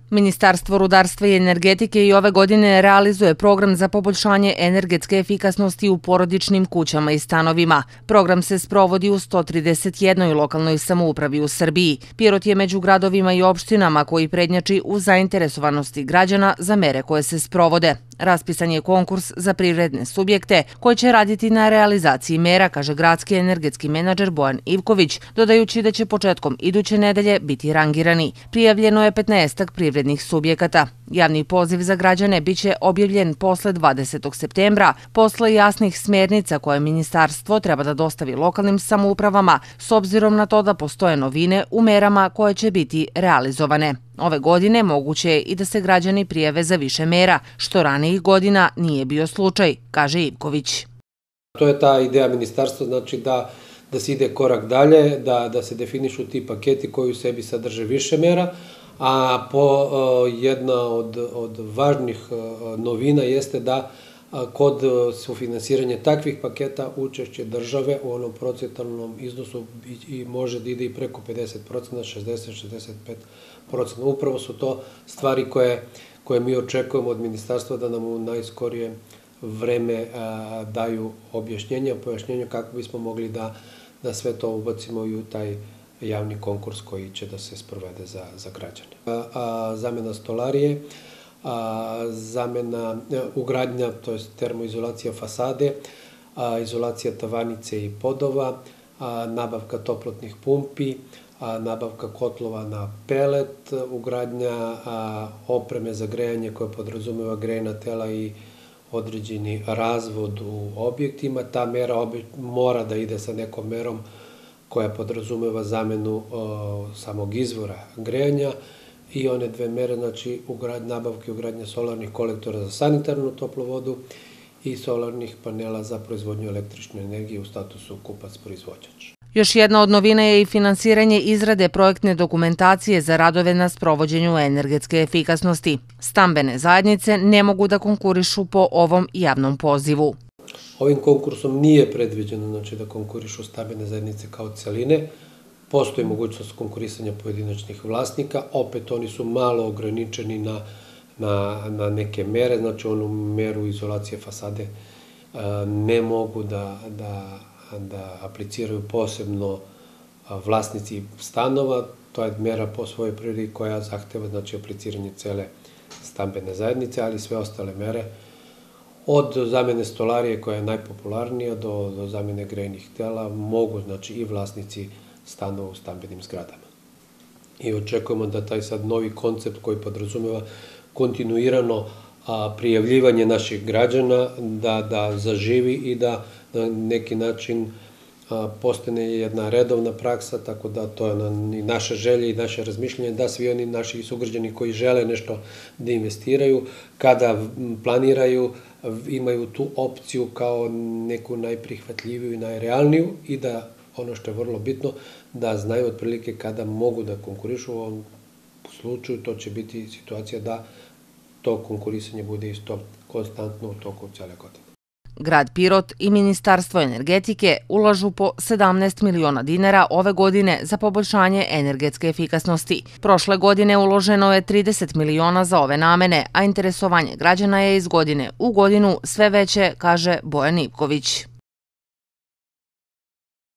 Ministarstvo rudarstva i energetike i ove godine realizuje program za poboljšanje energetske efikasnosti u porodičnim kućama i stanovima. Program se sprovodi u 131 lokalnoj samoupravi u Srbiji. Pirot je među gradovima i opštinama koji prednjači u zainteresovanosti građana za mere koje se sprovode. Raspisan je konkurs za privredne subjekte koji će raditi na realizaciji mera, kaže gradski energetski menadžer Bojan Ivković, dodajući da će početkom iduće nedelje biti rangirani. Prijavljeno je 15 privrednih subjekata. Javni poziv za građane biće objavljen posle 20. septembra, posle jasnih smernica koje ministarstvo treba da dostavi lokalnim samoupravama, s obzirom na to da postoje novine u merama koje će biti realizovane. Ove godine moguće je i da se građani prijave za više mera, što ranijih godina nije bio slučaj, kaže Ivković. To je ta ideja ministarstva, znači da se ide korak dalje, da se definišu ti paketi koji u sebi sadrže više mera, a jedna od važnih novina jeste da kod sufinansiranja takvih paketa učešće države u onom procentualnom iznosu može da ide i preko 50%, 60-65%. Upravo su to stvari koje mi očekujemo od ministarstva da nam u najskorije vreme daju pojašnjenja kako bismo mogli da sve to ubacimo i u taj javni konkurs koji će da se sprovede za građane. Zamena stolarije, ugradnja, to je termoizolacija fasade, izolacija tavanice i podova, nabavka toplotnih pumpi, nabavka kotlova na pelet, ugradnja opreme za grejanje koja podrazumeva grejna tela i određeni razvod u objektima. Ta mera mora da ide sa nekom merom koja podrazumeva zamenu samog izvora grejanja i one dve mere, znači nabavke i ugradnja solarnih kolektora za sanitarnu toplovodu i solarnih panela za proizvodnju električne energije u statusu kupac-proizvođač. Još jedna od novina je i finansiranje izrade projektne dokumentacije za radove na sprovođenju energetske efikasnosti. Stambene zajednice ne mogu da konkurišu po ovom javnom pozivu. Ovim konkursom nije predviđeno znači, da konkurišu stambene zajednice kao celine. Postoji mogućnost konkurisanja pojedinačnih vlasnika, opet oni su malo ograničeni na neke mere, znači onu meru izolacije fasade ne mogu da apliciraju posebno vlasnici stanova. To je mera po svojoj prirodi koja zahteva znači, apliciranje cele stambene zajednice, ali sve ostale mere od zamene stolarije koja je najpopularnija do zamene grejnih tela mogu znači, i vlasnici stanova u stambenim zgradama. I očekujemo da taj sad novi koncept koji podrazumeva kontinuirano prijavljivanje naših građana da zaživi i da na neki način postane jedna redovna praksa, tako da to je i naša želja i naše razmišljanje da svi oni naši sugrađani koji žele nešto da investiraju, kada planiraju, imaju tu opciju kao neku najprihvatljiviju i najrealniju i da ono što je vrlo bitno, da znaju otprilike kada mogu da konkurišu. U ovom slučaju to će biti situacija da to konkurisanje bude isto konstantno u toku cele godine. Grad Pirot i Ministarstvo energetike ulažu po 17 miliona dinara ove godine za poboljšanje energetske efikasnosti. Prošle godine uloženo je 30 miliona za ove namene, a interesovanje građana je iz godine u godinu sve veće, kaže Bojan Ivković.